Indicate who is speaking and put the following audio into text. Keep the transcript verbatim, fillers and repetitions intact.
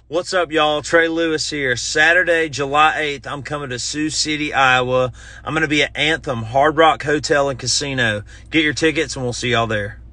Speaker 1: What's up, y'all? Trey Lewis here. Saturday, July eighth, I'm coming to Sioux City, Iowa. I'm going to be at Anthem Hard Rock Hotel and Casino. Get your tickets, and we'll see y'all there.